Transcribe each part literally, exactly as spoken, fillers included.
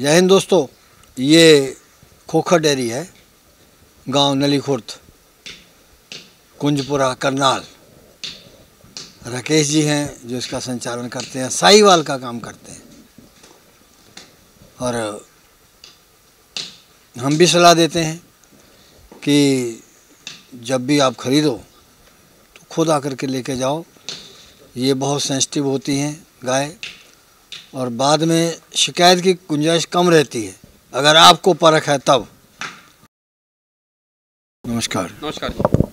जय हिंद दोस्तों, ये खोखर डेयरी है, गांव नली खुर्द, कुंजपुरा, करनाल। राकेश जी हैं जो इसका संचालन करते हैं, साहीवाल का काम करते हैं। और हम भी सलाह देते हैं कि जब भी आप खरीदो तो खुद आकर के लेके जाओ। ये बहुत सेंसिटिव होती हैं गाय और बाद में शिकायत की गुंजाइश कम रहती है अगर आपको परख है तब। नमस्कार। नमस्कार जी।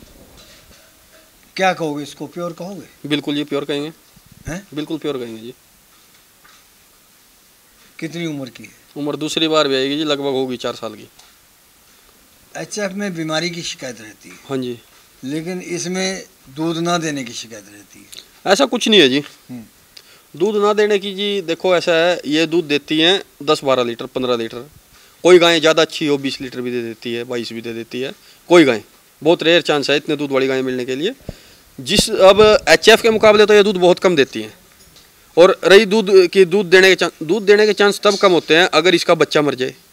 क्या कहोगे, इसको प्योर कहोगे? बिल्कुल जी, प्योर कहेंगे। हैं? बिल्कुल प्योर कहेंगे जी। कितनी उम्र की है? उम्र दूसरी बार भी आएगी जी, लगभग होगी चार साल की। एच एफ में बीमारी की शिकायत रहती है। हाँ जी। लेकिन इसमें दूध ना देने की शिकायत रहती है। ऐसा कुछ नहीं है जी। दूध ना देने की जी, देखो ऐसा है, ये दूध देती हैं दस बारह लीटर, पंद्रह लीटर। कोई गाय ज़्यादा अच्छी हो बीस लीटर भी दे देती है, बाईस भी दे देती है। कोई गाय, बहुत रेयर चांस है इतने दूध वाली गाय मिलने के लिए। जिस अब एच एफ के मुकाबले तो ये दूध बहुत कम देती हैं। और रही दूध की, दूध देने के चांस, दूध देने के चांस तब कम होते हैं अगर इसका बच्चा मर जाए,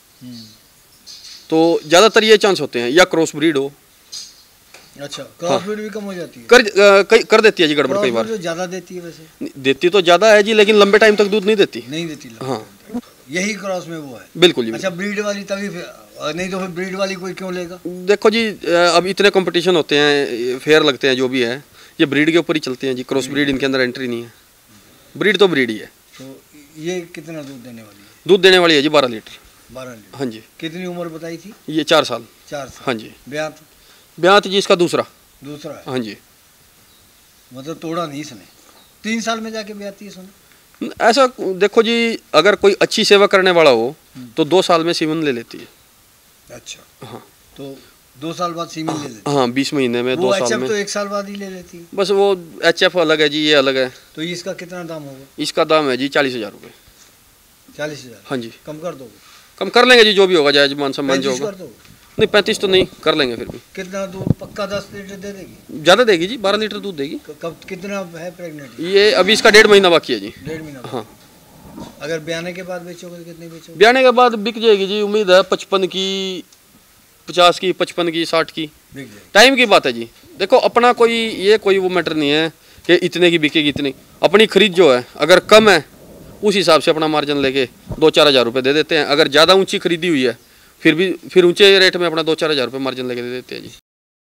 तो ज़्यादातर ये चांस होते हैं, या क्रॉस ब्रीड हो। अच्छा, क्रॉस ब्रीड भी कम हो जाती है? कर कर, कर देती है जी गड़बड़ कई बार। ज़्यादा देती है वैसे? देती तो ज़्यादा है जी, लेकिन लंबे टाइम तक दूध नहीं देती। नहीं देती। हाँ, यही क्रॉस में वो है। बिल्कुल जी। अच्छा, ब्रीड वाली तभी, नहीं तो फिर ब्रीड वाली कोई क्यों लेगा? देखो जी, अब इतने कंपटीशन होते हैं, फेयर लगते हैं, जो भी है ये ब्रीड के ऊपर ही चलते हैं जी। क्रॉस ब्रीड इनके अंदर एंट्री नहीं है। ब्रीड तो ब्रीड ही है। तो ये कितना दूध देने वाली है? दूध देने वाली है जी बारह लीटर। बारह लीटर? हाँ जी। कितनी उम्र बताई थी? ये चार साल। चार साल। हाँ जी। ब्यात? ब्यात जी इसका दूसरा। दूसरा है? हाँ जी। मतलब तोड़ा नहीं इसने, तीन साल में जाके ब्याती है सुने? ऐसा देखो जी, अगर कोई अच्छी सेवा करने वाला हो तो दो साल में सीमन ले लेती है। अच्छा। हाँ, तो दो साल बाद सीमन ले लेती है? हाँ, बीस महीने में, दो साल में। तो एक साल बाद ही ले लेती है बस वो एच एफ अलग है जी, ये अलग है। तो इसका कितना दाम होगा? इसका दाम है जी चालीस हजार रुपये। चालीस हजार? हाँ जी। कम कर दोगे? कम कर लेंगे जी, जो भी होगा जायज मान सम्मान जो होगा। कर दोगे? नहीं, पैंतीस तो नहीं, कर लेंगे फिर भी। कितना दूध? पक्का दस लीटर दे देगी? ज़्यादा देगी जी, बारह लीटर दूध देगी। कब, कितना है प्रेग्नेंट? ये अभी इसका डेढ़ महीना बाकी है जी। डेढ़ महीना? हाँ। अगर ब्याने के बाद बेचोगे तो कितने बेचोगे? ब्याने के बाद बिक जाएगी जी, उम्मीद है पचपन की, पचास की, पचपन की, साठ की। बिक जाएगी। टाइम की बात है जी। देखो अपना कोई ये कोई वो मैटर नहीं है कि इतने की बिकेगी इतनी। अपनी खरीद जो है अगर कम है उस हिसाब से अपना मार्जिन लेके दो चार हज़ार रुपये दे देते हैं। अगर ज़्यादा ऊंची खरीदी हुई है फिर भी फिर ऊंचे रेट में अपना दो चार हज़ार रुपये मार्जिन लेके दे देते हैं जी।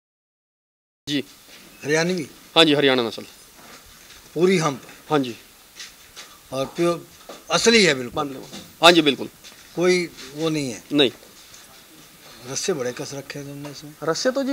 जी। हरियाणवी? हाँ जी, हरियाणा नस्ल, पूरी हम्प? हाँ जी। और प्योर असली है बिल्कुल? हाँ जी, बिल्कुल, कोई वो नहीं है? नहीं। रस्से बड़े कस रखे हैं तुमने इसमें? रस्से तो जी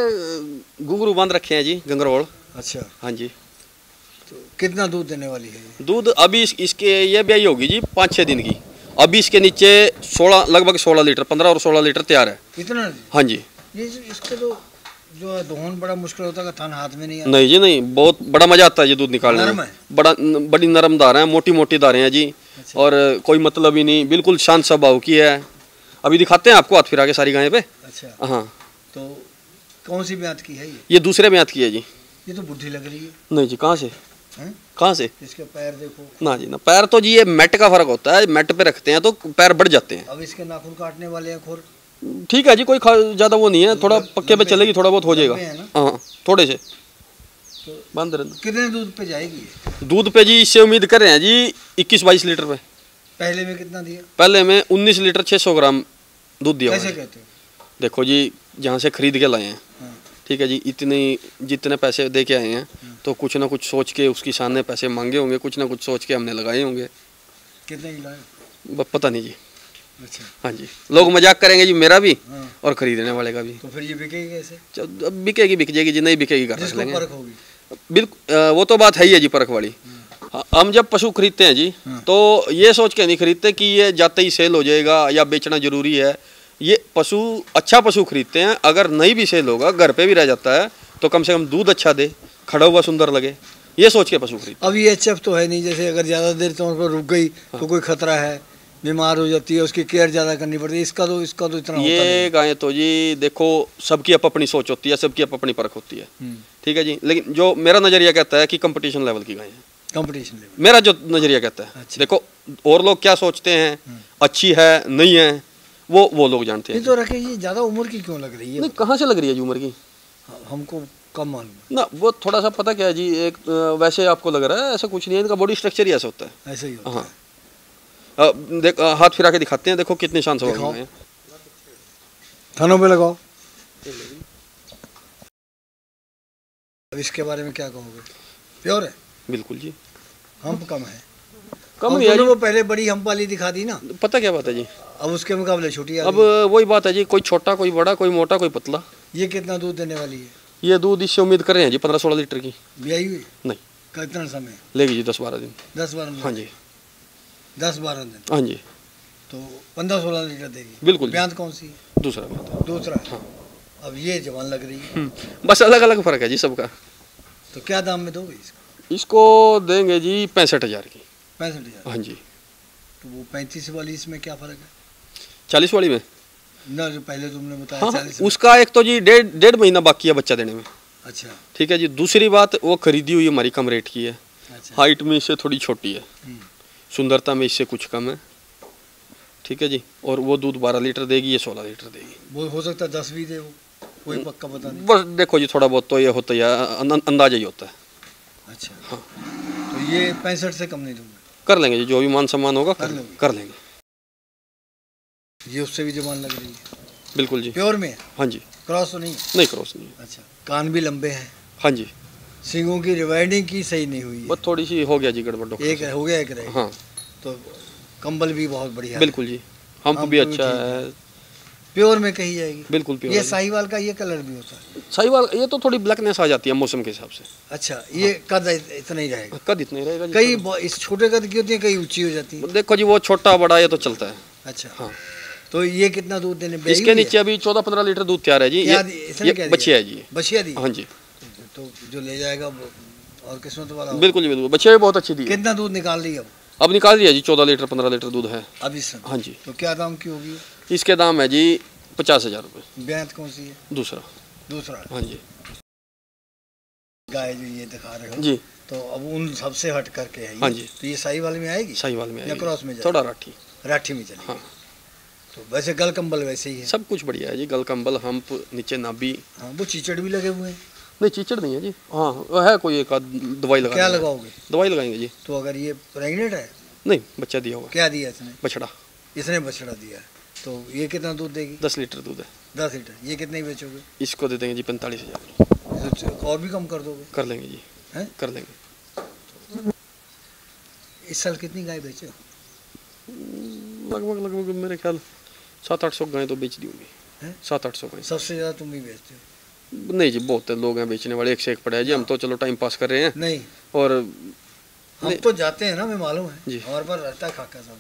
ये घुंघरू बांध रखे हैं जी, गंगरोल। अच्छा। हाँ जी। तो कितना दूध देने वाली है ये? दूध अभी इस, इसके ये ब्याई होगी जी पाँच छः दिन की। अभी इसके नीचे सोलह, लगभग सोलह लीटर, पंद्रह और सोलह लीटर तैयार है। इतना? हाँ जी। ये इसके तो जो है दोहन बड़ा मुश्किल होता है, थान हाथ में नहीं आता? नहीं जी नहीं, बहुत बड़ा मजा आता है जी दूध निकालने में। बड़ा बड़ी नरम दारें हैं, मोटी मोटी दारें हैं जी। अच्छा। और कोई मतलब ही नहीं, बिल्कुल शांत स्वभाव की है। अभी दिखाते हैं आपको हाथ फिरा के सारी गायें पे। अच्छा। हाँ। तो कौन सी ब्यात की है ये? ये दूसरे ब्यात की है जी। ये तो बुढ़ी लग रही है। नहीं जी, कहाँ से? कहाँ से? इसके पैर देखो ना जी ना, पैर तो जी ये मैट का फर्क होता है, मैट पे रखते हैं तो पैर बढ़ जाते हैं। अब इसके नाखून काटने वाले हैं खोर? ठीक है जी, कोई ज़्यादा वो नहीं है, थोड़ा पक्के पे चलेगी, थोड़ा बहुत हो जाएगा। हाँ, थोड़े से तो बंद रहना। कितने दूध पे जाएगी? दूध पे जी इससे उम्मीद कर रहे हैं जी इक्कीस बाईस लीटर पे। पहले में कितना दिया? पहले में उन्नीस लीटर छः सौ ग्राम दूध दिया। कैसे कहते हो? देखो जी, जहाँ से खरीद के लाए हैं, ठीक है जी, इतनी जितने पैसे दे के आए हैं तो कुछ ना कुछ सोच के उसकी शान ने पैसे मांगे होंगे, कुछ ना कुछ सोच के हमने लगाए होंगे। कितने की लाए? पता नहीं जी। अच्छा। हाँ जी, लोग मजाक करेंगे जी, मेरा भी और खरीदने वाले का भी। तो फिर ये बिकेगी कैसे? अब बिकेगी बिक जाएगी जी, नहीं बिकेगी कर लेंगे। परख होगी? बिल्कुल, वो तो बात है ही है जी, परख वाली। हम जब पशु खरीदते हैं जी तो ये सोच के नहीं खरीदते कि ये जाते ही सेल हो जाएगा या बेचना जरूरी है। ये पशु, अच्छा पशु खरीदते हैं, अगर नहीं भी सेल होगा, घर पे भी रह जाता है तो कम से कम दूध अच्छा दे, खड़ा हुआ सुंदर लगे, ये सोच के पशु खरीदते। अब ये एच एफ तो है नहीं, जैसे अगर ज़्यादा देर तौर पर रुक गई हाँ। तो कोई खतरा है, बीमार हो जाती है, उसकी केयर ज़्यादा करनी पड़ती है। इसका तो इसका तो इतना ये गायें तो जी देखो सबकी अप अपनी सोच होती है, सबकी अप अपनी परख होती है, ठीक है जी। लेकिन जो मेरा नज़रिया कहता है कि कंपटीशन लेवल की गायें हैं। कंपटीशन लेवल, मेरा जो नज़रिया कहता है। अच्छा। देखो और लोग क्या सोचते हैं, अच्छी है नहीं है वो वो लोग जानते हैं। ये तो रखे, ये ज़्यादा उम्र की क्यों लग रही है? नहीं, कहाँ से लग रही है जी उम्र की? हमको कम मालूम है। ना वो थोड़ा सा पता क्या है जी, एक अ, वैसे आपको लग रहा है, ऐसा कुछ नहीं है, इनका बॉडी स्ट्रक्चर ही ऐसा होता है। ऐसे ही होता हाँ है। अ, देख अ, हाथ फिरा के दिखाते हैं, देखो कितने शान से दिखाओ। हैं। थानों पे लगाओ। अब इसके बारे में क्या कहोगे? प्योर है? बिल्कुल जी। हम्प कम है? कम हम नहीं है दोनों जी। को पहले बड़ी हम्प वाली दिखा दी ना, पता क्या बात है जी, अब उसके मुकाबले छोटी आ अब गई। वही बात है जी, कोई छोटा कोई बड़ा कोई मोटा कोई पतला। ये कितना दूध देने वाली है? ये दूध इससे उम्मीद कर रहे हैं जी पंद्रह सोलह लीटर की। ब्याई हुई? नहीं, कितना समय लेगी जी दस बारह दिन। दस बारह दिन? हाँ जी, दस बारह दिन हाँ जी, तो पंद्रह सोलह लीटर देगी। बिल्कुल जी। ब्यांत कौन सी? दूसरा बात है। दूसरा। हाँ। अब ये जवान लग रही है, हम्म, बस अलग अलग फर्क है जी सबका। तो क्या दाम में दोगे इसको? इसको देंगे जी पैंसठ हजार की। पैंसठ हजार? हाँ जी। तो वो पैंतीस वाली इसमें क्या फर्क है? चालीस वाली में? ना, जो पहले तुमने बताया हाँ, चालीस में। उसका एक तो जी डेढ़ डेढ़ महीना बाकी है बच्चा देने में। अच्छा ठीक है जी। दूसरी बात, वो खरीदी हुई हमारी कम रेट की है, अच्छा। हाइट में इससे थोड़ी छोटी है, हम्म, सुंदरता में इससे कुछ कम है। ठीक है जी। और वो दूध बारह लीटर देगी, ये सोलह लीटर देगी। वो हो सकता है दस भी दे, वो कोई पक्का पता नहीं। बस देखो जी, थोड़ा बहुत तो ये होता ही है, अं- अंदाजा ही होता है। अच्छा हाँ। तो ये पैंसठ से कम नहीं दूंगा? कर लेंगे जी, जो भी मान सम्मान होगा कर, कर लोगे? कर लेंगे। ये उससे भी जवान लग रही है? बिल्कुल जी। प्योर में है? हाँ जी। क्रॉस तो नहीं है? नहीं, क्रॉस नहीं है। अच्छा, कान भी लंबे हैं? हाँ जी। सींगों की रिवाइडिंग की सही नहीं हुई है? बस थोड़ी सी हो गया जी गड़बड़ डॉक्टर एक से। हो गया, एक रह गया। हाँ तो कंबल भी बहुत बढ़िया है? बिल्कुल जी, हम हमप भी भी अच्छा ठीक है। प्योर में कही जाएगी? बिल्कुल प्योर ये है। साहिवाल का ये कलर भी होता है? साहिवाल ये तो थोड़ी ब्लैकनेस आ जाती है मौसम के हिसाब से। अच्छा, ये कद इतना ही रहेगा? कद इतना ही रहेगा जी। कई ब- इस छोटे कद की होती है, कई ऊंची हो जाती है। देखो जी, वो छोटा बड़ा ये तो चलता है। अच्छा हाँ। तो ये कितना दूध देने? ब्याई इसके हुई है? नीचे अभी चौदह पंद्रह लीटर दूध तैयार है जी। क्या ये, दी- इसने ये क्या दिया? बछिया है जी। बछिया दी? हाँ जी, तो जो ले जाएगा वो और किस्मत वाला होगा। बिल्कुल जी बिल्कुल। बछिया भी बहुत अच्छी दी है। कितना दूध निकाल ली अब? अब निकाल दिया जी, चौदह लीटर पंद्रह लीटर दूध है। अब इस समय? हाँ जी। तो क्या दाम की होगी? इसके दाम है जी पचास हजार रुपये। ब्यांत कौन सी है? दूसरा। दूसरा। हाँ जी। गाय जो ये दिखा रहे हो जी। तो अब उन सबसे हट करके है ये? हाँ जी। तो ये साहिवाल में आएगी? साहिवाल में या आएगी। क्रॉस में जाएगी? थोड़ा राठी। राठी में चलेगी? हाँ। तो वैसे गल कंबल वैसे ही है? सब कुछ बढ़िया है जी, गल कंबल हम्प नीचे नाभि। हाँ, वो चीचड़ भी लगे हुए हैं? नहीं, चीचड़ नहीं है जी। हाँ वो है, कोई एक आध दवाई लगा क्या देंगे। लगाओगे? दवाई लगाएंगे जी। तो अगर ये प्रेग्नेंट है? नहीं, बच्चा दिया होगा। क्या दिया इसने? बछड़ा। इसने बछड़ा दिया है, तो ये कितना दूध देगी? दस लीटर दूध है। दस लीटर। ये कितने ही बेचोगे? इसको दे देंगे जी पैंतालीस हजार। तो और भी कम कर दोगे? कर लेंगे जी। हैं? कर लेंगे। इस साल कितनी गाय बेचे? लगभग लगभग मेरे ख्याल सात आठ सौ गाय तो बेच दी होंगी। हैं? सात आठ सौ गाय। सबसे ज़्यादा तुम ही बेचते हो? नहीं जी, बहुत है लोग हैं बेचने वाले, एक से एक पड़े हैं जी। हम तो चलो टाइम पास कर रहे हैं। नहीं, और हम नहीं। तो जाते हैं ना, मैं मालूम है जी। हमारे पर रहता है खाका सब।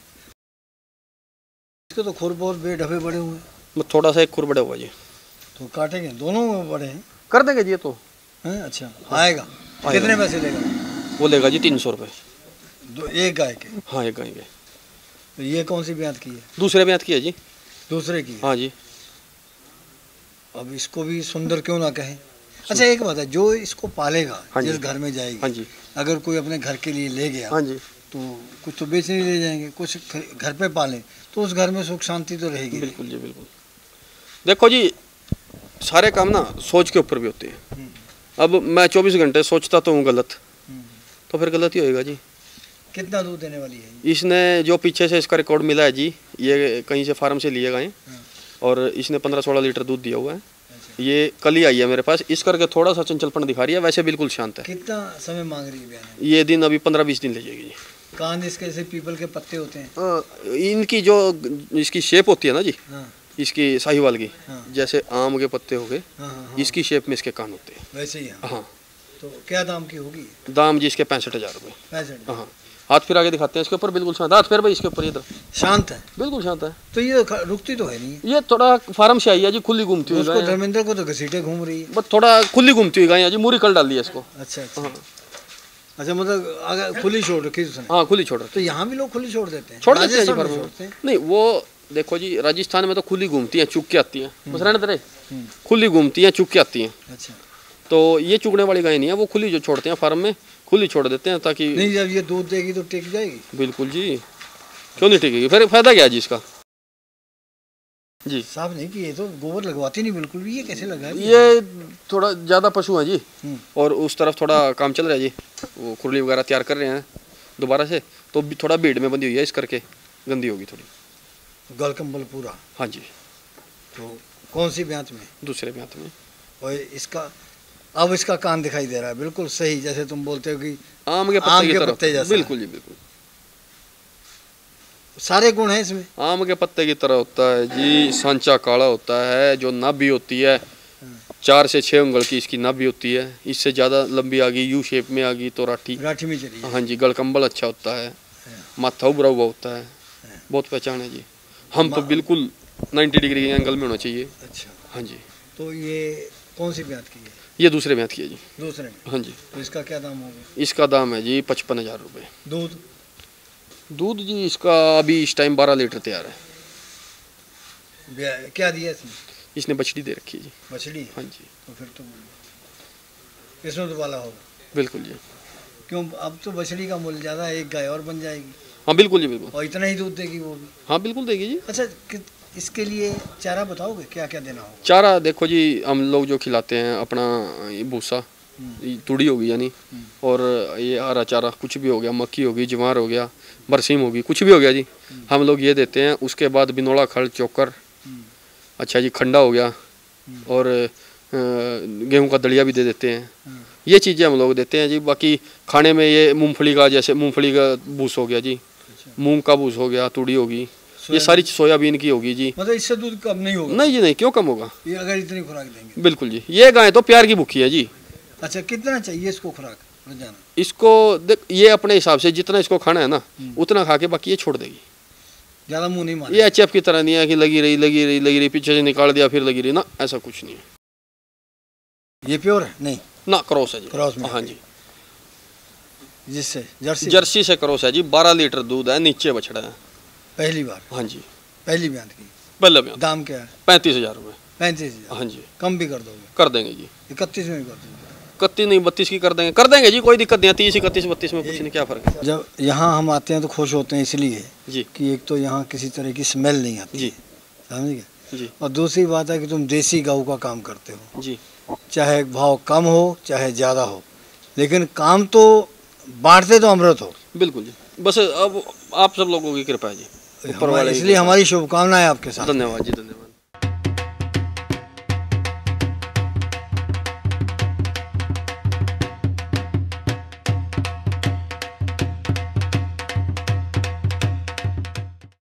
इसके तो खुर बहुत बे ढबे बड़े हुए हैं, मैं थोड़ा सा एक खुर बड़ा हुआ जी। तो काटेंगे? दोनों बड़े हैं? कर देंगे जी ये तो। हैं? अच्छा, आएगा। आएगा। कितने पैसे लेगा? वो लेगा जी तीन सौ रुपये। दो एक गाय के? हाँ, एक गाय के। तो ये कौन सी ब्यात की है? दूसरे ब्यात की है जी। दूसरे की है? हाँ जी। अब इसको भी सुंदर क्यों ना कहें? अच्छा एक बात है, जो इसको पालेगा, हाँ जी। जिस घर में जाएगी, हाँ जी। अगर कोई अपने घर के लिए ले गया हाँ जी। तो कुछ तो बेचने ले जाएंगे, कुछ ख- घर पे पालें तो उस घर में सुख शांति तो रहेगी। बिल्कुल जी बिल्कुल। देखो जी, सारे काम ना सोच के ऊपर भी होते हैं। हम्म, अब मैं चौबीस घंटे सोचता तो हूँ गलत, हम्म। तो फिर गलत ही होएगा जी। कितना दूध देने वाली है ये? इसने जो पीछे से इसका रिकॉर्ड मिला है जी, ये कहीं से फार्म से लिए गए, हाँ। और इसने पंद्रह सोलह लीटर दूध दिया हुआ है। अच्छा। ये कल ही आई है मेरे पास, इस करके थोड़ा सा चंचलपन दिखा रही है, वैसे बिल्कुल शांत है। कितना समय मांग रही है ब्याने में? ये दिन अभी पंद्रह बीस दिन ले जाएगी जी। कान इसके जैसे पीपल के पत्ते होते हैं? हाँ, इनकी जो इसकी शेप होती है ना जी, हाँ इसकी साहिवाल की, हाँ जैसे आम के पत्ते हो गए, हाँ हाँ, हाँ। इसकी शेप में इसके कान होते हैं। वैसे ही? हाँ। हाँ। तो क्या दाम की होगी? दाम जी इसके पैंसठ हजार रुपये। पैंसठ? हाँ। हाथ फिर आगे दिखाते हैं इसके ऊपर, बिल्कुल शांत। हाथ फिर भाई इसके ऊपर, इधर शांत है? बिल्कुल शांत है। तो ये ख- रुकती तो है नहीं? ये थोड़ा फार्म से आई है जी, खुली घूमती हुई उसको गाय है। धर्मेंद्र को तो घसीटे घूम रही है। बस थोड़ा खुली घूमती हुई गाय है जी, मूरी कल डाल दी है इसको। अच्छा अच्छा। हाँ। अच्छा, मतलब अगर खुली छोड़ रखी उसने? हाँ, खुली छोड़ रखी। तो यहाँ भी लोग खुली छोड़ देते हैं? छोड़ देते हैं जी राजस्थान में फार्म में। छोड़ते हैं? नहीं, वो देखो जी, राजस्थान में तो खुली घूमती हैं, चुग के आती हैं, बस रहने दे रहे। हम्म, खुली घूमती हैं, चुग के आती हैं। अच्छा। तो ये चुगने वाली गाय नहीं है, वो खुली जो छोड़ते हैं फार्म में, खुली छोड़ देते हैं ताकि। नहीं, जब ये दूध देगी तो टिक जाएगी? बिल्कुल जी। क्यों नहीं टिकेगी? फिर फायदा क्या है जी इसका? जी साफ नहीं कि ये तो गोबर लगवाती नहीं बिल्कुल भी, ये कैसे लगा? ये थोड़ा ज़्यादा पशु हैं जी, और उस तरफ थोड़ा काम चल रहा है जी, वो खुरली वगैरह तैयार कर रहे हैं दोबारा से, तो थोड़ा भीड़ में बंधी हुई है, इस करके गंदी होगी थोड़ी। गलकम्बल पूरा? हाँ जी। तो कौन सी ब्यांत में? दूसरे ब्यांत में। और इसका अब इसका कान दिखाई दे रहा है बिल्कुल सही, जैसे तुम बोलते हो कि आम के पत्ते की तरह। बिल्कुल जी बिल्कुल, सारे गुण हैं इसमें। आम के पत्ते की तरह होता है जी, सांचा काला होता है, जो नाभि होती है चार से छः उंगल की इसकी नाभि होती है, इससे ज़्यादा लंबी आ गई, यू शेप में आ गई तो राठी राठी में चली। हाँ जी, गलकम्बल अच्छा होता है, माथा उभरा हुआ होता है, बहुत पहचान है जी। हम तो बिल्कुल नब्बे डिग्री के एंगल में होना चाहिए। अच्छा। हाँ जी। तो ये कौन सी ब्यांत की है? ये दूसरे ब्यांत की है जी। दूसरे में? हाँ जी। तो इसका क्या दाम होगा? इसका दाम है जी पचपन हज़ार रुपये। दूध? दूध जी इसका अभी इस टाइम बारह लीटर तैयार है। क्या दिया इसने? इसने बछड़ी दे रखी है जी। बछड़ी? हाँ जी। तो फिर तो इसमें तो वाला होगा। बिल्कुल जी। क्यों, अब तो बछड़ी का मूल्य ज़्यादा है, एक गाय और बन जाएगी। हाँ बिल्कुल जी बिल्कुल। और इतना ही दूध देगी वो भी? हाँ बिल्कुल देगी जी। अच्छा, इसके लिए चारा बताओगे क्या क्या देना होगा? चारा देखो जी, हम लोग जो खिलाते हैं अपना ये भूसा, तुड़ी होगी यानी, और ये हरा चारा कुछ भी हो गया, मक्की होगी, ज्वार हो गया, बरसीम होगी, कुछ भी हो गया जी, हम लोग ये देते हैं। उसके बाद बिनोला खल चोकर, अच्छा जी, खंडा हो गया, और गेहूं का दलिया भी दे देते हैं। ये चीज़ें हम लोग देते हैं जी। बाकी खाने में ये मूंगफली का, जैसे मूंगफली का भूस हो गया जी, मूंग का भूस हो गया, तुड़ी होगी, ये सारी सोयाबीन की होगी जी। मतलब इससे दूध कम नहीं होगा? नहीं जी नहीं, क्यों कम होगा, ये अगर इतनी खुराक देंगे। बिल्कुल जी। ये गाय तो प्यार की भूखी है जी। अच्छा, कितना चाहिए इसको खुराक रोजाना? इसको देख, ये अपने हिसाब से जितना इसको खाना है ना उतना खा के बाकी ये छोड़ देगी। ज़्यादा मुंह नहीं मारेगी। ये एच एफ की तरह नहीं है कि लगी रही लगी रही लगी रही पीछे से निकाल दिया फिर लगी रही, ना ऐसा कुछ नहीं है। ये प्योर है? नहीं ना, क्रॉस है जी। क्रॉस में? हाँ जी। जिससे जर्सी? जर्सी से क्रॉस है जी। बारह लीटर दूध है, नीचे बछड़ा है। पहली बार? हाँ जी, पहली ब्यांत की। पहले ब्यांत। दाम क्या है? पैंतीस हजार रुपये। पैंतीस हजार? हाँ जी। कम भी कर दोगे? कर देंगे जी। इकतीस में भी कर दोगे? इकतीस नहीं, बत्तीस की कर देंगे, कर देंगे जी, कोई दिक्कत नहीं है। तीस इकतीस बत्तीस में कुछ नहीं, क्या फर्क है। जब यहाँ हम आते हैं तो खुश होते हैं इसलिए जी कि एक तो यहाँ किसी तरह की स्मेल नहीं आती जी, समझ गए जी, और दूसरी बात है कि तुम देसी गऊ का काम करते हो जी। चाहे भाव कम हो चाहे ज़्यादा हो, लेकिन काम तो बांटते तो अमृत हो। बिल्कुल जी, बस अब आप सब लोगों की कृपा है जी, ऊपर वाले की इसलिए कृपा। हमारी शुभकामनाएं आपके साथ। धन्यवाद जी, धन्यवाद।